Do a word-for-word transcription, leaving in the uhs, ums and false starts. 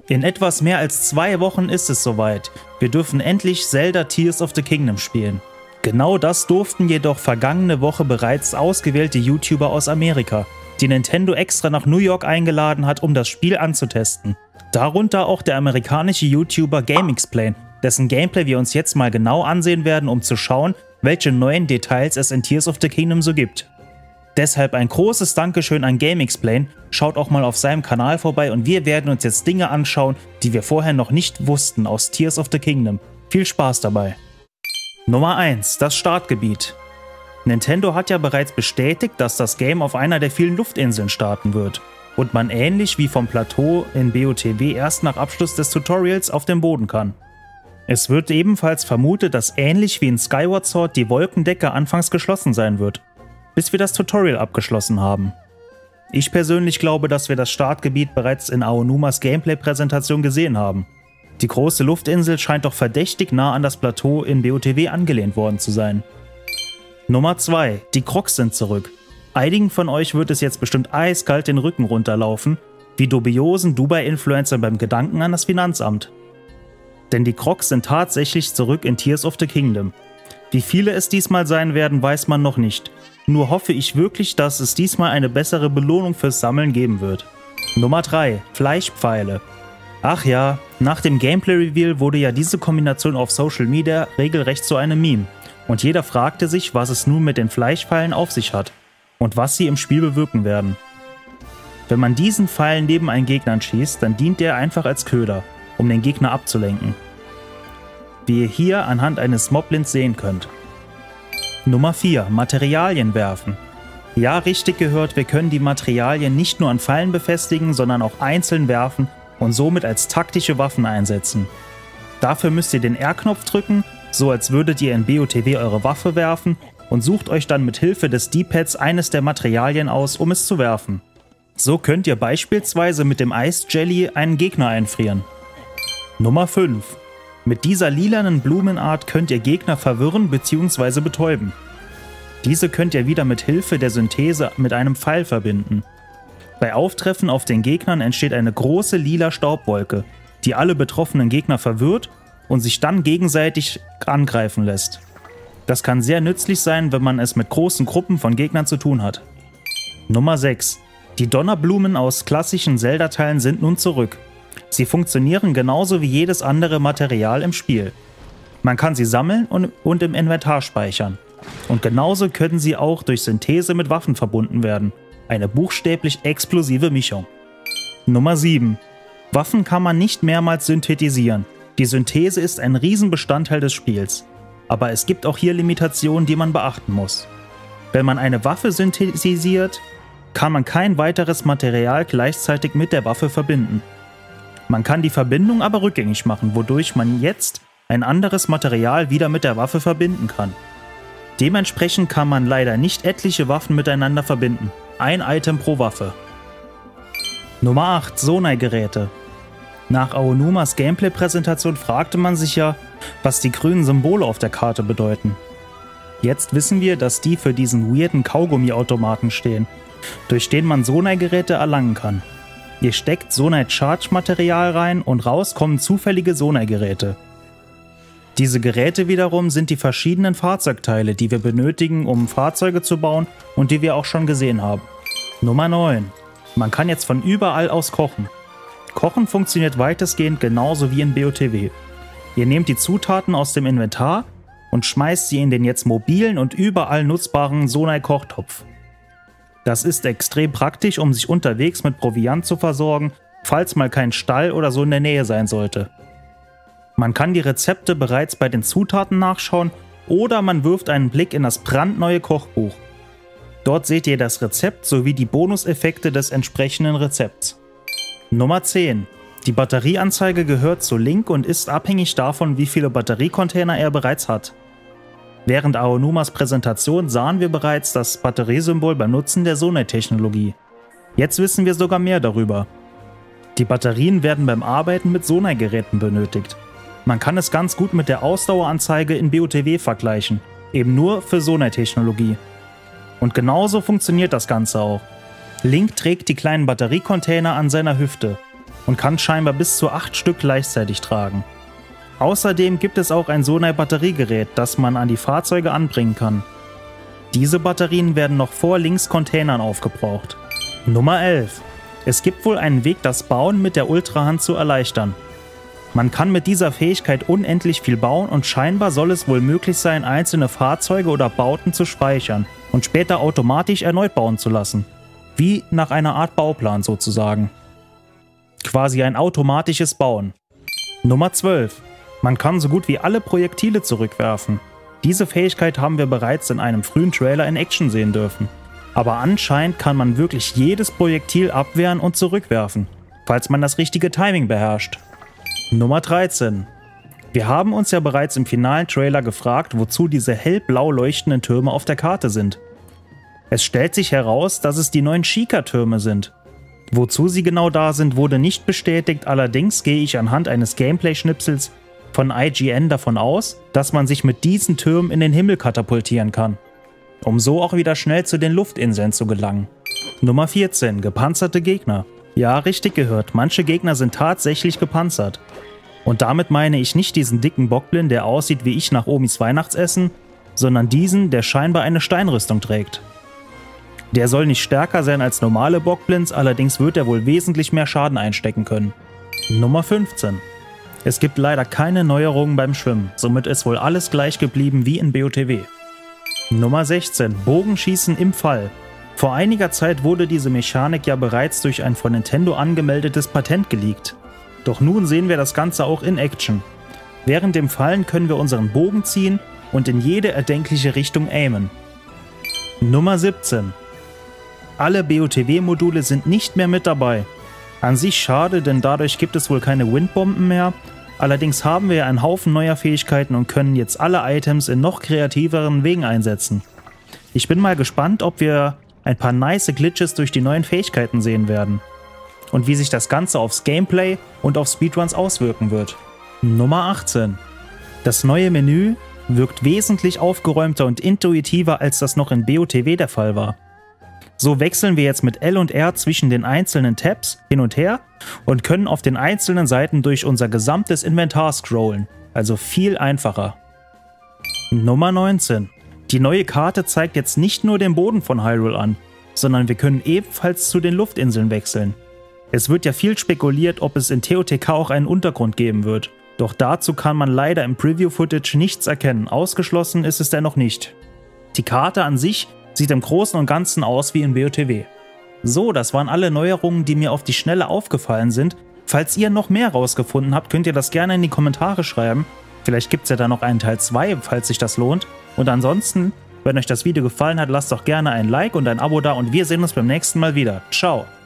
In etwas mehr als zwei Wochen ist es soweit. Wir dürfen endlich Zelda Tears of the Kingdom spielen. Genau das durften jedoch vergangene Woche bereits ausgewählte YouTuber aus Amerika, die Nintendo extra nach New York eingeladen hat, um das Spiel anzutesten. Darunter auch der amerikanische YouTuber GameXplain, dessen Gameplay wir uns jetzt mal genau ansehen werden, um zu schauen, welche neuen Details es in Tears of the Kingdom so gibt. Deshalb ein großes Dankeschön an GameXplain, schaut auch mal auf seinem Kanal vorbei und wir werden uns jetzt Dinge anschauen, die wir vorher noch nicht wussten aus Tears of the Kingdom. Viel Spaß dabei! Nummer eins. Das Startgebiet. Nintendo hat ja bereits bestätigt, dass das Game auf einer der vielen Luftinseln starten wird und man ähnlich wie vom Plateau in B O T W erst nach Abschluss des Tutorials auf den Boden kann. Es wird ebenfalls vermutet, dass ähnlich wie in Skyward Sword die Wolkendecke anfangs geschlossen sein wird, bis wir das Tutorial abgeschlossen haben. Ich persönlich glaube, dass wir das Startgebiet bereits in Aonumas Gameplay-Präsentation gesehen haben. Die große Luftinsel scheint doch verdächtig nah an das Plateau in B O T W angelehnt worden zu sein. Nummer zwei. Die Crocs sind zurück. Einigen von euch wird es jetzt bestimmt eiskalt den Rücken runterlaufen, wie dubiosen Dubai-Influencern beim Gedanken an das Finanzamt. Denn die Crocs sind tatsächlich zurück in Tears of the Kingdom. Wie viele es diesmal sein werden, weiß man noch nicht. Nur hoffe ich wirklich, dass es diesmal eine bessere Belohnung fürs Sammeln geben wird. Nummer drei. Fleischpfeile. Ach ja, nach dem Gameplay-Reveal wurde ja diese Kombination auf Social Media regelrecht zu einem Meme. Und jeder fragte sich, was es nun mit den Fleischpfeilen auf sich hat und was sie im Spiel bewirken werden. Wenn man diesen Pfeil neben einen Gegnern schießt, dann dient der einfach als Köder, um den Gegner abzulenken. Wie ihr hier anhand eines Moblins sehen könnt. Nummer vier. Materialien werfen. Ja, richtig gehört, wir können die Materialien nicht nur an Pfeilen befestigen, sondern auch einzeln werfen und somit als taktische Waffen einsetzen. Dafür müsst ihr den R-Knopf drücken, so als würdet ihr in B O T W eure Waffe werfen und sucht euch dann mit Hilfe des D-Pads eines der Materialien aus, um es zu werfen. So könnt ihr beispielsweise mit dem Ice Jelly einen Gegner einfrieren. Nummer fünf. Mit dieser lilanen Blumenart könnt ihr Gegner verwirren bzw. betäuben. Diese könnt ihr wieder mit Hilfe der Synthese mit einem Pfeil verbinden. Bei Auftreffen auf den Gegnern entsteht eine große lila Staubwolke, die alle betroffenen Gegner verwirrt und sich dann gegenseitig angreifen lässt. Das kann sehr nützlich sein, wenn man es mit großen Gruppen von Gegnern zu tun hat. Nummer sechs. Die Donnerblumen aus klassischen Zelda-Teilen sind nun zurück. Sie funktionieren genauso wie jedes andere Material im Spiel. Man kann sie sammeln und, und im Inventar speichern. Und genauso können sie auch durch Synthese mit Waffen verbunden werden. Eine buchstäblich explosive Mischung. Nummer sieben. Waffen kann man nicht mehrmals synthetisieren. Die Synthese ist ein Riesenbestandteil des Spiels. Aber es gibt auch hier Limitationen, die man beachten muss. Wenn man eine Waffe synthetisiert, kann man kein weiteres Material gleichzeitig mit der Waffe verbinden. Man kann die Verbindung aber rückgängig machen, wodurch man jetzt ein anderes Material wieder mit der Waffe verbinden kann. Dementsprechend kann man leider nicht etliche Waffen miteinander verbinden. Ein Item pro Waffe. Nummer acht. Sonai-Geräte. Nach Aonumas Gameplay-Präsentation fragte man sich ja, was die grünen Symbole auf der Karte bedeuten. Jetzt wissen wir, dass die für diesen weirden Kaugummi-Automaten stehen, durch den man Sonai-Geräte erlangen kann. Ihr steckt Sonai-Charge-Material rein und raus kommen zufällige Sonai-Geräte. Diese Geräte wiederum sind die verschiedenen Fahrzeugteile, die wir benötigen, um Fahrzeuge zu bauen und die wir auch schon gesehen haben. Nummer neun. Man kann jetzt von überall aus kochen. Kochen funktioniert weitestgehend genauso wie in B O T W. Ihr nehmt die Zutaten aus dem Inventar und schmeißt sie in den jetzt mobilen und überall nutzbaren Sonai-Kochtopf. Das ist extrem praktisch, um sich unterwegs mit Proviant zu versorgen, falls mal kein Stall oder so in der Nähe sein sollte. Man kann die Rezepte bereits bei den Zutaten nachschauen oder man wirft einen Blick in das brandneue Kochbuch. Dort seht ihr das Rezept sowie die Bonuseffekte des entsprechenden Rezepts. Nummer zehn. Die Batterieanzeige gehört zu Link und ist abhängig davon, wie viele Batteriecontainer er bereits hat. Während Aonumas Präsentation sahen wir bereits das Batteriesymbol beim Nutzen der Sonai-Technologie. Jetzt wissen wir sogar mehr darüber. Die Batterien werden beim Arbeiten mit Sonai-Geräten benötigt. Man kann es ganz gut mit der Ausdaueranzeige in B O T W vergleichen, eben nur für Sonai-Technologie. Und genauso funktioniert das Ganze auch. Link trägt die kleinen Batteriecontainer an seiner Hüfte. und kann scheinbar bis zu acht Stück gleichzeitig tragen. Außerdem gibt es auch ein Sonai-Batteriegerät, das man an die Fahrzeuge anbringen kann. Diese Batterien werden noch vor Links-Containern aufgebraucht. Nummer elf. Es gibt wohl einen Weg, das Bauen mit der Ultrahand zu erleichtern. Man kann mit dieser Fähigkeit unendlich viel bauen und scheinbar soll es wohl möglich sein, einzelne Fahrzeuge oder Bauten zu speichern und später automatisch erneut bauen zu lassen. Wie nach einer Art Bauplan sozusagen. Quasi ein automatisches Bauen. Nummer zwölf. Man kann so gut wie alle Projektile zurückwerfen. Diese Fähigkeit haben wir bereits in einem frühen Trailer in Action sehen dürfen. Aber anscheinend kann man wirklich jedes Projektil abwehren und zurückwerfen, falls man das richtige Timing beherrscht. Nummer dreizehn. Wir haben uns ja bereits im finalen Trailer gefragt, wozu diese hellblau leuchtenden Türme auf der Karte sind. Es stellt sich heraus, dass es die neuen Sheikah-Türme sind. Wozu sie genau da sind, wurde nicht bestätigt, allerdings gehe ich anhand eines Gameplay-Schnipsels von I G N davon aus, dass man sich mit diesen Türmen in den Himmel katapultieren kann, um so auch wieder schnell zu den Luftinseln zu gelangen. Nummer vierzehn. Gepanzerte Gegner. Ja, richtig gehört, manche Gegner sind tatsächlich gepanzert. Und damit meine ich nicht diesen dicken Bockblin, der aussieht wie ich nach Omis Weihnachtsessen, sondern diesen, der scheinbar eine Steinrüstung trägt. Der soll nicht stärker sein als normale Bockblins, allerdings wird er wohl wesentlich mehr Schaden einstecken können. Nummer fünfzehn. Es gibt leider keine Neuerungen beim Schwimmen, somit ist wohl alles gleich geblieben wie in B O T W. Nummer sechzehn. Bogenschießen im Fall. Vor einiger Zeit wurde diese Mechanik ja bereits durch ein von Nintendo angemeldetes Patent geleakt. Doch nun sehen wir das Ganze auch in Action. Während dem Fallen können wir unseren Bogen ziehen und in jede erdenkliche Richtung aimen. Nummer siebzehn. Alle B O T W-Module sind nicht mehr mit dabei. An sich schade, denn dadurch gibt es wohl keine Windbomben mehr. Allerdings haben wir einen Haufen neuer Fähigkeiten und können jetzt alle Items in noch kreativeren Wegen einsetzen. Ich bin mal gespannt, ob wir ein paar nice Glitches durch die neuen Fähigkeiten sehen werden. Und wie sich das Ganze aufs Gameplay und auf Speedruns auswirken wird. Nummer achtzehn. Das neue Menü wirkt wesentlich aufgeräumter und intuitiver, als das noch in B O T W der Fall war. So wechseln wir jetzt mit L und R zwischen den einzelnen Tabs hin und her und können auf den einzelnen Seiten durch unser gesamtes Inventar scrollen, also viel einfacher. Nummer neunzehn. Die neue Karte zeigt jetzt nicht nur den Boden von Hyrule an, sondern wir können ebenfalls zu den Luftinseln wechseln. Es wird ja viel spekuliert, ob es in T O T K auch einen Untergrund geben wird, doch dazu kann man leider im Preview-Footage nichts erkennen, ausgeschlossen ist es dennoch nicht. Die Karte an sich sieht im Großen und Ganzen aus wie in B O T W. So, das waren alle Neuerungen, die mir auf die Schnelle aufgefallen sind. Falls ihr noch mehr rausgefunden habt, könnt ihr das gerne in die Kommentare schreiben. Vielleicht gibt es ja da noch einen Teil zwei, falls sich das lohnt. Und ansonsten, wenn euch das Video gefallen hat, lasst doch gerne ein Like und ein Abo da und wir sehen uns beim nächsten Mal wieder. Ciao!